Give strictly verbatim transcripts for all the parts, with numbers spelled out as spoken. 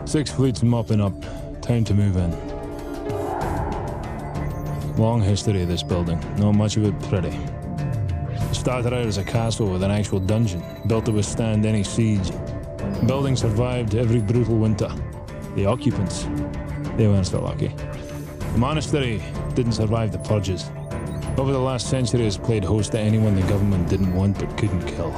Six fleets mopping up. Time to move in. Long history of this building. Not much of it pretty. It started out as a castle with an actual dungeon, built to withstand any siege. The building survived every brutal winter. The occupants, they weren't so lucky. The monastery didn't survive the purges. Over the last century, it's played host to anyone the government didn't want but couldn't kill.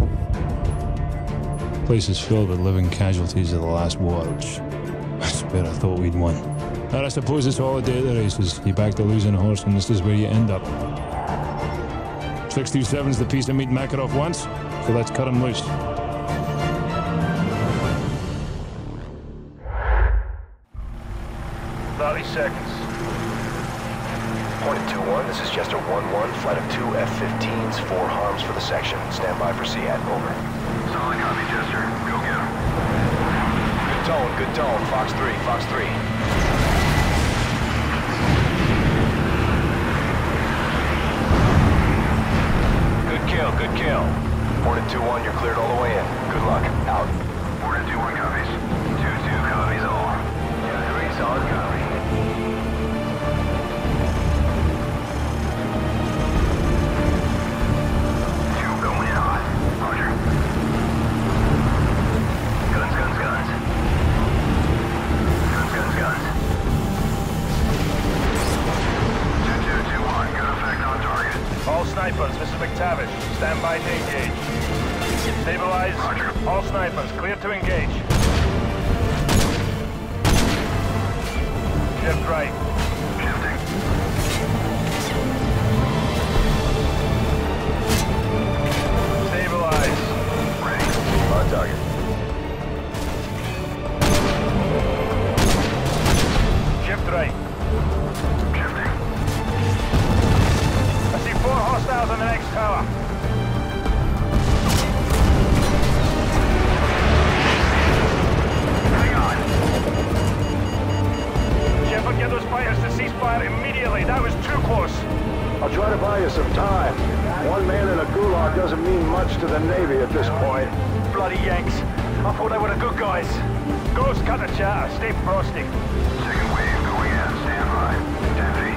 The place is filled with living casualties of the last war, which I swear I thought we'd won. And I suppose it's all a day of the races. You back the losing horse and this is where you end up. six two seven's the piece of meat Makarov wants, so let's cut him loose. thirty seconds. Point two one, this is Chester one one, flight of two F fifteens, four harms for the section. Stand by for C A T, over. Solid copy, Chester. Go get him. Good tone, good tone. Fox three, Fox three. Good kill, good kill. Hornet two one, you're cleared all the way in. Good luck. Out. Hornet two one copies. two two copies all. two three, solid copy. two going in hot. Roger. Guns, guns, guns. Guns, guns, guns. two two two one, good effect on target. All snipers, this is McTavish. Stand by to engage. Stabilize. Roger. All snipers, clear to engage. Shift right. Shifting. Stabilize. Ready. On target. Shift right. Shifting. I see four hostiles on the next tower. Hang on. Shepard, get those fighters to cease fire immediately. That was too close. I'll try to buy you some time. One man in a Gulag doesn't mean much to the Navy at this point. Bloody Yanks. I thought they were the good guys. Ghost, cut the chatter. Stay frosty. Second wave going in. Stand by. ten feet.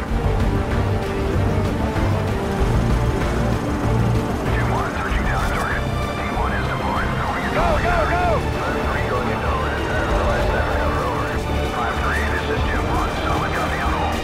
two one, touching down at target. D one is deployed. Going into Go, go, go! three going into overhead. Otherwise, never cover over. five three, this is Jim one. Solid copy on all.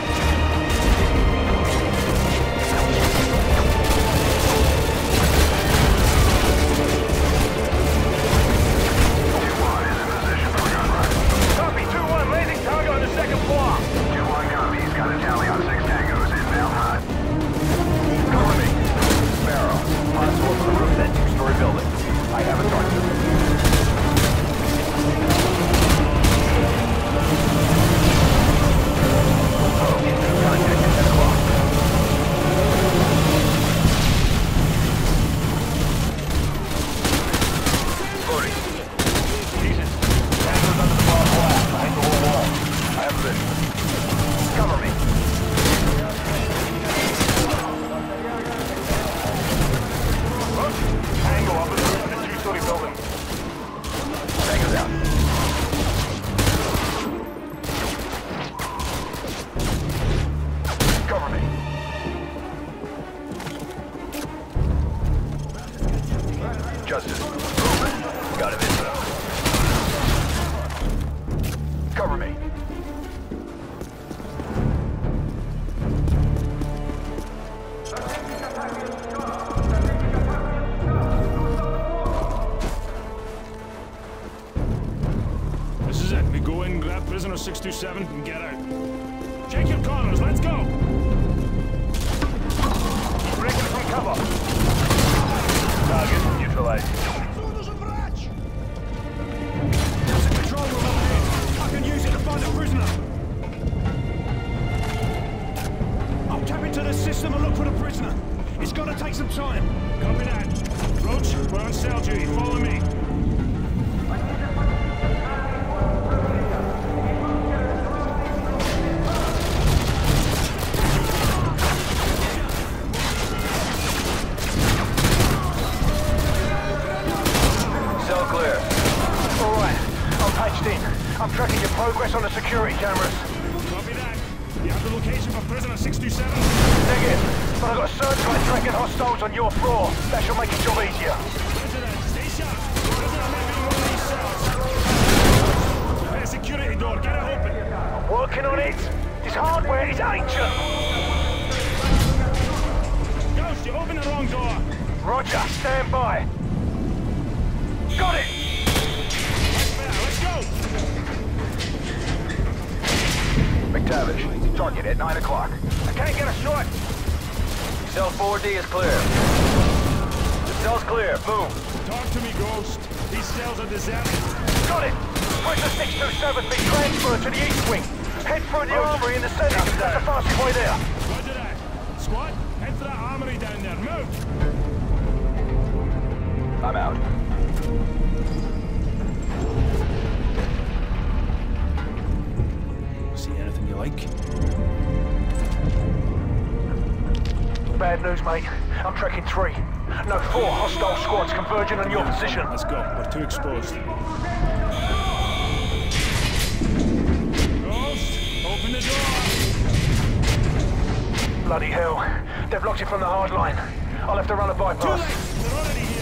two one is in position for gun run. Copy, two one, landing target on the second floor. two one copies. Got a tally on six tangos. Inbound hot. Cover me. Barrow, possible for the roof of that two-story building. I have a target. Okay, contact at ten o'clock. Forty. Jesus. Tango's under the bar glass, behind the whole wall. I have this. Cover me. Tango up in the roof of the two-story building. Tango's out. Cover me. Justice. Got him in. Cover me. This is it. We go in, grab prisoner six two seven, and get out. Check your corners, let's go! Keep breaking from cover. Target neutralized. There's a control room up here. I can use it to find a prisoner. I'll tap into the system and look for the prisoner. It's gonna take some time. Copy that. Roach, we're on cell duty. Follow me. Cell clear. All right. I'll patch patched in. I'm tracking your progress on the security cameras. Copy that. You have the location for prisoner six two seven? Negative, but I've got a searchlight tracking hostiles on your floor. That should make your job easier. Roger that. Stay sharp. Prisoner may be in one of these cells. Prepare security door. Get it open. I'm working on it. This hardware is ancient. Ghost, you opened the wrong door. Roger, stand by. Got it! Let's go! McTavish, target at nine o'clock. I can't get a shot. Cell four D is clear. The cell's clear. Move. Talk to me, Ghost. These cells are deserted. Got it! Prisoner six two seven be transferred to the east wing. Head through the armory in the center. That's the fastest way there. Roger that. Squad, head for that armory down there. Move! I'm out. See anything you like? Bad news, mate. I'm tracking three. No, four hostile squads converging on your position. Let's go. We're too exposed. Ghost, open the door. Bloody hell. They've locked it from the hard line. I'll have to run a Too bypass. late. They're already here.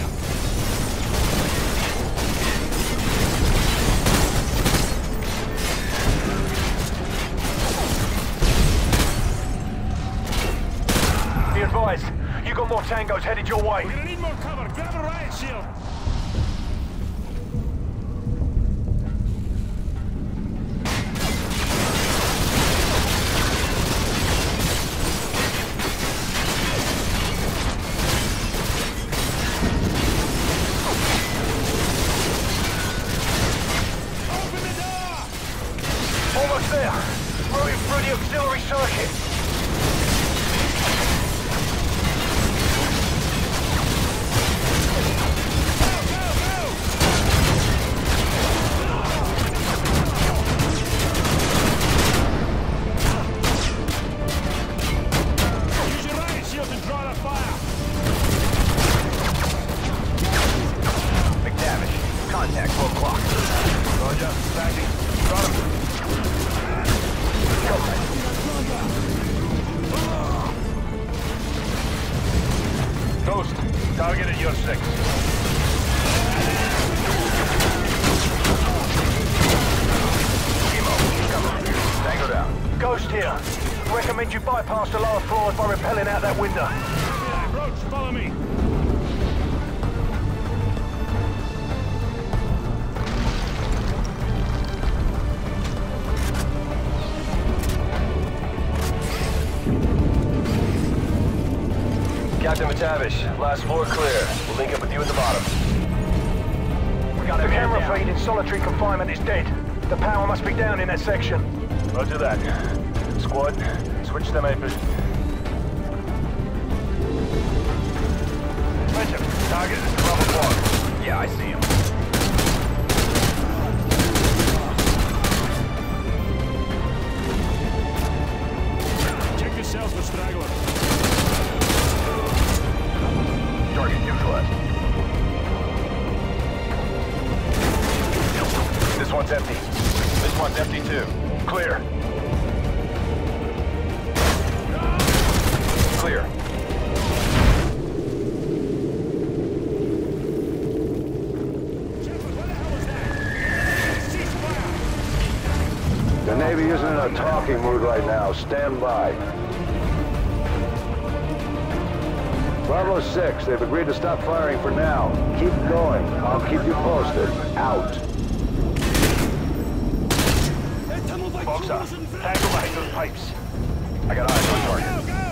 Be advised, you got more tangos headed your way. We're gonna need more cover. Grab a riot shield. Open the door! Almost there. Routing through the auxiliary circuit. Use your riot shield to draw the fire. McTavish, contact four o'clock. Roger, backing. Got him. Ghost, target at your six. Emo, cover. Tango down. Ghost here. Recommend you bypass the lower floors by rappelling out that window. Yeah, Roach, follow me. Captain McTavish, last floor clear. We'll link up with you at the bottom. We got The a man camera down. feed in solitary confinement is dead. The power must be down in that section. Roger that. Squad, switch to night vision. Mention, target is level one. Yeah, I see him. Check the cells for stragglers. Target neutralized. This one's empty. This one's empty too. Clear. Clear. The Navy isn't in a talking mood right now. Stand by. Bravo six, they've agreed to stop firing for now. Keep going. I'll keep you posted. Out. Boxer, tangle behind those pipes. I got eyes on target. Go, go!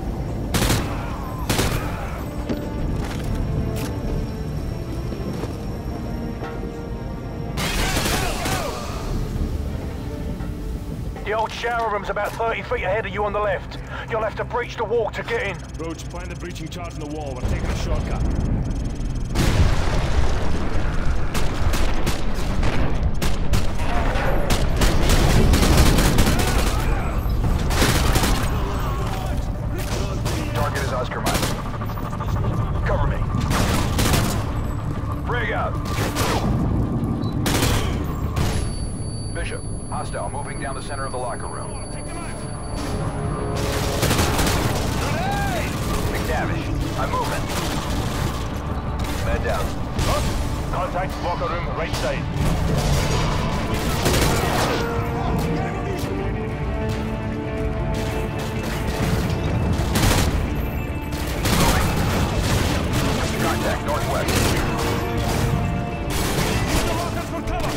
The old shower room's about thirty feet ahead of you on the left. You'll have to breach the wall to get in. Roach, plant the breaching charge in the wall. We're taking a shortcut. Target is Oscar Mike. Cover me. Rig out. hostile moving down the center of the locker room. McTavish, I'm moving. Man down. Oh, contact locker room, right side. Contact northwest. The lockers for cover.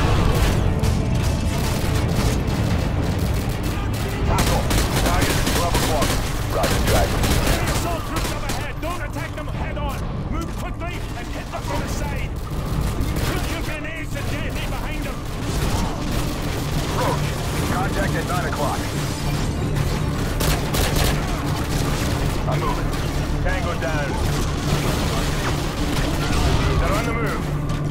Tackle. Target is twelve o'clock. Roger, track. Assault troops up ahead. Don't attack them head on. Move quickly and hit them from the side. Put your grenades and detonate behind them. Roach. Contact at nine o'clock. I'm moving. Tango down. They're on the move.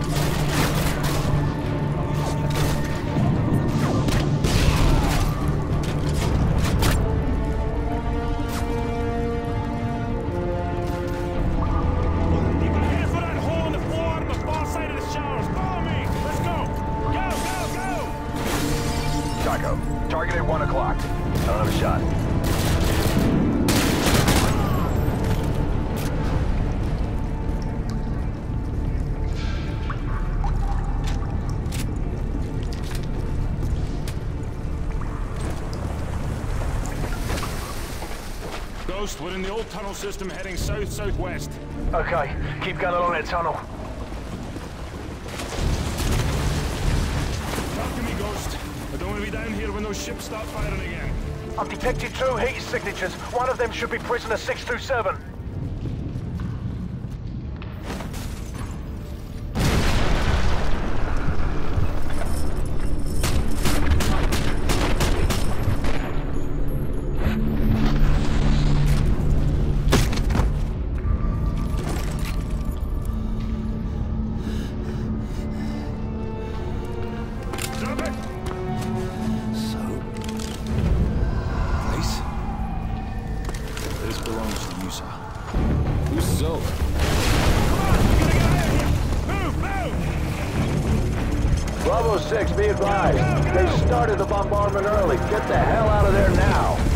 Head for that hole in the floor on the far side of the showers. Follow me. Let's go. Go, go, go. Taco. Target at one o'clock. I don't have a shot. Ghost, we're in the old tunnel system heading south-southwest. Okay, keep going along that tunnel. Talk to me, Ghost. I don't want to be down here when those ships start firing again. I've detected two heat signatures. One of them should be prisoner six two seven. Bravo six, be advised. They started the bombardment early. Get the hell out of there now.